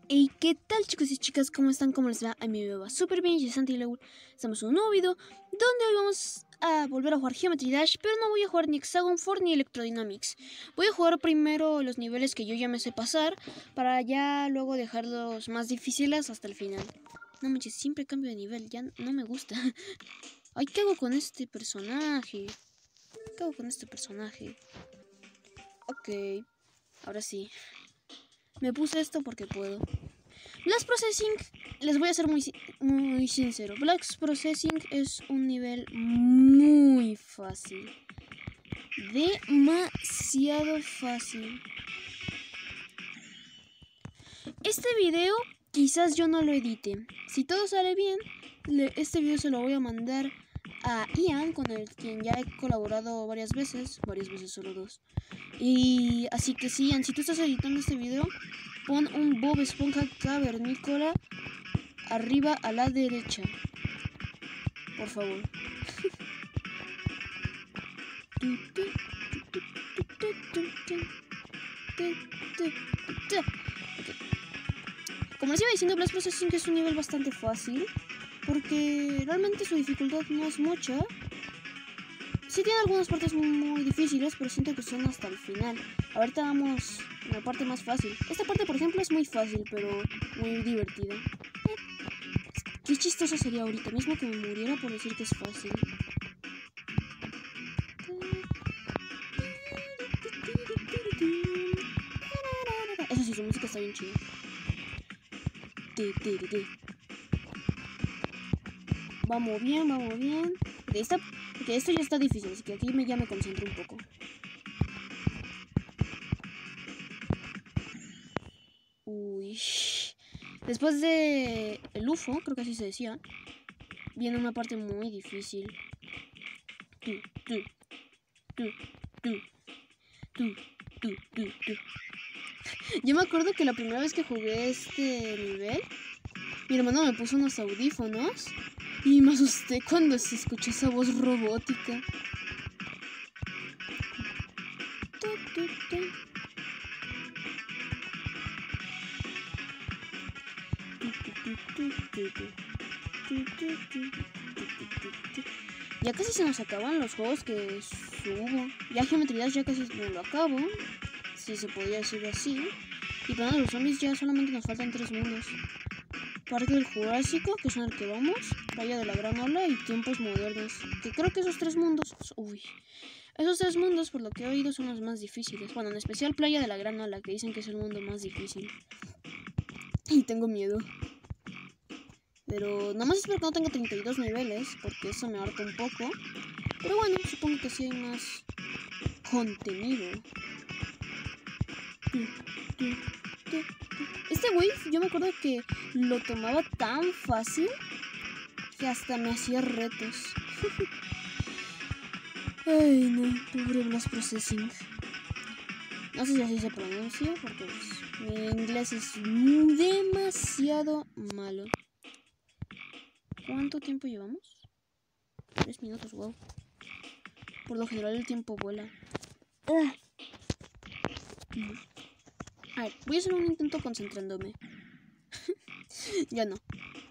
Hey, ¿qué tal, chicos y chicas? ¿Cómo están? ¿Cómo les va? A mí me va súper bien. Yo soy Santi Laul. Estamos en un nuevo video donde hoy vamos a volver a jugar Geometry Dash, pero no voy a jugar ni Hexagon Force ni Electrodynamics. Voy a jugar primero los niveles que yo ya me sé pasar para ya luego dejarlos más difíciles hasta el final. No manches, siempre cambio de nivel, ya no me gusta. Ay, ¿qué hago con este personaje? ¿Qué hago con este personaje? Ok, ahora sí. Me puse esto porque puedo. Blast Processing, les voy a ser muy sincero. Blast Processing es un nivel muy fácil. Demasiado fácil. Este video quizás yo no lo edite. Si todo sale bien, este video se lo voy a mandar a Ian, con el quien ya he colaborado varias veces solo 2. Y así que sí, Ian, si tú estás editando este video, pon un Bob Esponja cavernícola arriba a la derecha, por favor. Como les iba diciendo, Blast Processing es un nivel bastante fácil, porque realmente su dificultad no es mucha. Sí tiene algunas partes muy difíciles, pero siento que son hasta el final. Ahorita vamos a la parte más fácil. Esta parte, por ejemplo, es muy fácil, pero muy divertida. Qué chistoso sería ahorita mismo que me muriera por decir que es fácil. Eso sí, su música está bien chida. Vamos bien, vamos bien. Porque esto ya está difícil, así que aquí ya me concentro un poco. Uy. Después de el UFO, creo que así se decía, viene una parte muy difícil. Yo me acuerdo que la primera vez que jugué este nivel, mi hermano me puso unos audífonos y me asusté cuando se escuchó esa voz robótica. Ya casi se nos acaban los juegos que subo. Ya Geometry Dash ya casi me lo acabo, si se podría decir así. Y para los zombies ya solamente nos faltan 3 mundos. Parque del Jurásico, que es en el que vamos, Playa de la Gran Ola y Tiempos Modernos. Que creo que esos 3 mundos... Uy. Esos 3 mundos, por lo que he oído, son los más difíciles. Bueno, en especial Playa de la Gran Ola, que dicen que es el mundo más difícil. Y tengo miedo. Pero nada más espero que no tenga 32 niveles, porque eso me harta un poco. Pero bueno, supongo que sí hay más contenido. Este wave, yo me acuerdo que lo tomaba tan fácil que hasta me hacía retos. Ay, no, pobre Blast Processing. No sé si así se pronuncia, porque pues, mi inglés es demasiado malo. ¿Cuánto tiempo llevamos? 3 minutos, wow. Por lo general el tiempo vuela. A ver, voy a hacer un intento concentrándome. Ya no.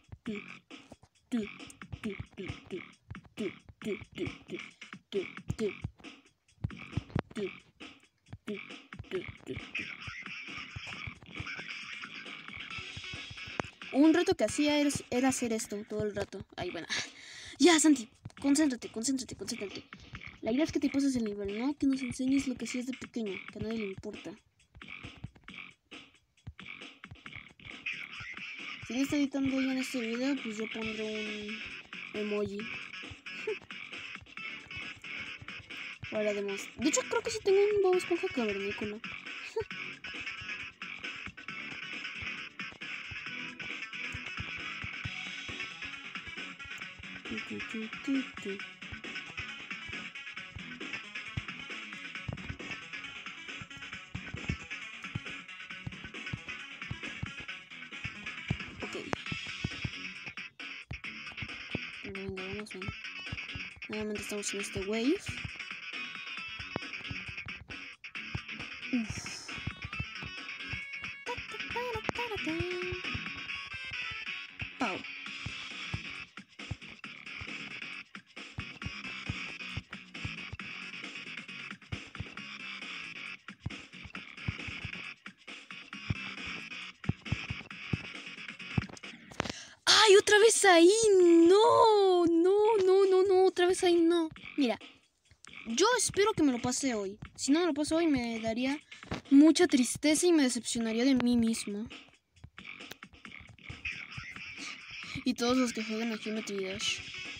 Un reto que hacía era hacer esto todo el rato. Ay, bueno. Ya, Santi, concéntrate. La idea es que te pases el nivel, ¿no? Que nos enseñes lo que hacías de pequeño, que a nadie le importa. Si no está editando ya en este video, pues yo pondré un emoji. Para demostrar. De hecho, creo que sí tengo un Bob Esponja cavernícola. Ok. Venga, vamos bien. Nuevamente estamos en este wave. otra vez ahí. No, no, no, no, no, otra vez ahí no. Mira, yo espero que me lo pase hoy. Si no me lo paso hoy me daría mucha tristeza y me decepcionaría de mí mismo. Y todos los que juegan a Geometry Dash.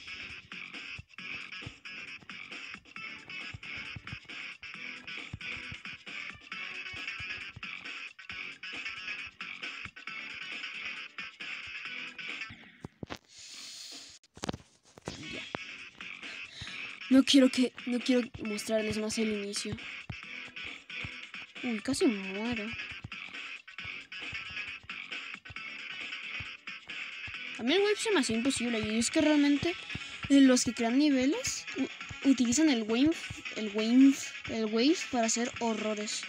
No quiero mostrarles más el inicio. Uy, casi muero. A mí el wave se me hacía imposible. Y es que realmente los que crean niveles utilizan el wave para hacer horrores.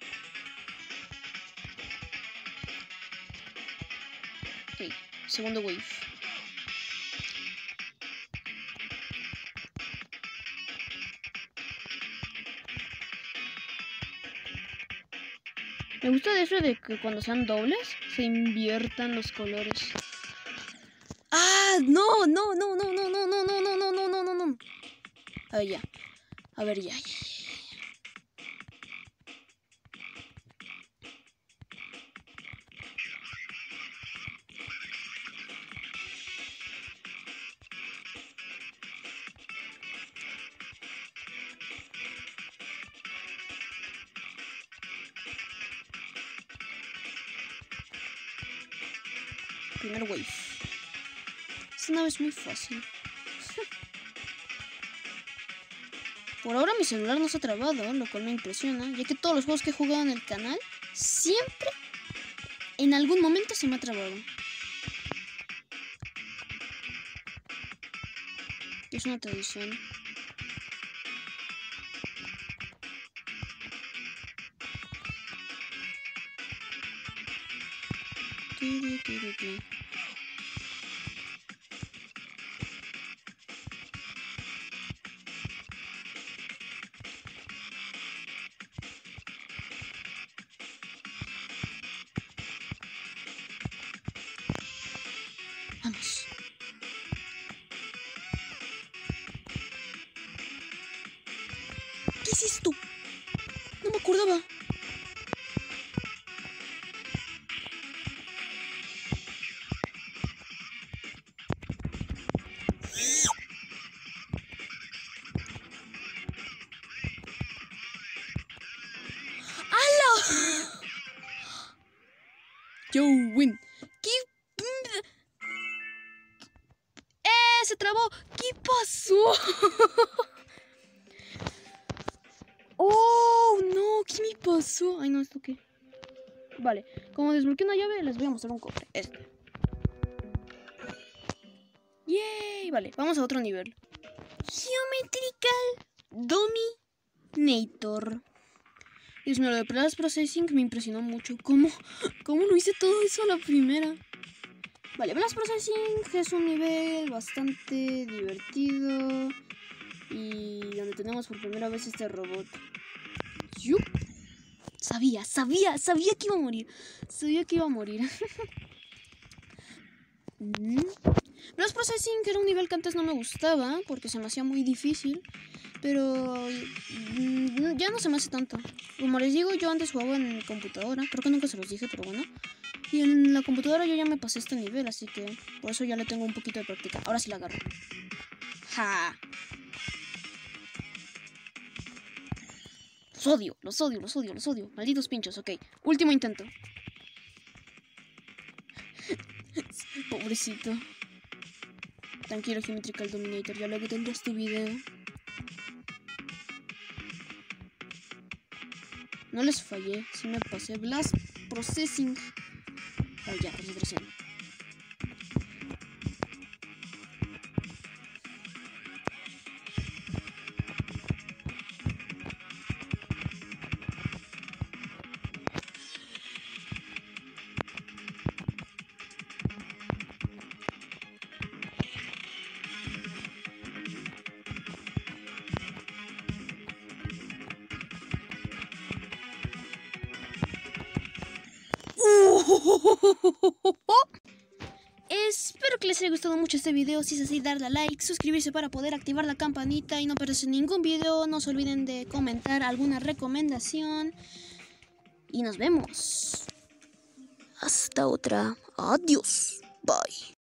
Ok, segundo wave. Me gusta de eso de que cuando sean dobles se inviertan los colores. ¡Ah! ¡No! ¡No! ¡No! ¡No! ¡No! ¡No! ¡No! ¡No! ¡No! ¡No! ¡No! ¡No! ¡No! A ver, ya. A ver, ya. Primer wave. Esta nave es muy fácil. Por ahora mi celular no se ha trabado, lo cual me impresiona, ya que todos los juegos que he jugado en el canal siempre en algún momento se me ha trabado. Es una tradición. Vamos. ¿Qué es esto? No me acordaba. Yo win. ¿Qué? Se trabó. ¿Qué pasó? Oh, no. ¿Qué me pasó? Ay, no, ¿esto qué? Vale. Como desbloqueé una llave, les voy a mostrar un cofre. Este. Yay. Vale, vamos a otro nivel. Geometrical Dominator. Dios mío, lo de Blast Processing me impresionó mucho. ¿Cómo no hice todo eso a la primera? Vale, Blast Processing es un nivel bastante divertido. Y donde tenemos por primera vez este robot. ¡Yup! Sabía que iba a morir. Sabía que iba a morir. Blast Processing era un nivel que antes no me gustaba porque se me hacía muy difícil. Pero ya no se me hace tanto. Como les digo, yo antes jugaba en computadora. Creo que nunca se los dije, pero bueno. Y en la computadora yo ya me pasé este nivel, así que por eso ya le tengo un poquito de práctica. Ahora sí la agarro. ¡Ja! Los odio. Malditos pinchos, ok. Último intento. Pobrecito. Tranquilo, Geometrical Dominator, ya luego tendrás tu video. No les fallé, sí me pasé. Blast Processing. Ah, ya, concentración. Espero que les haya gustado mucho este video. Si es así, darle a like, suscribirse para poder activar la campanita y no perderse ningún video. No se olviden de comentar alguna recomendación. Y nos vemos. Hasta otra. Adiós. Bye.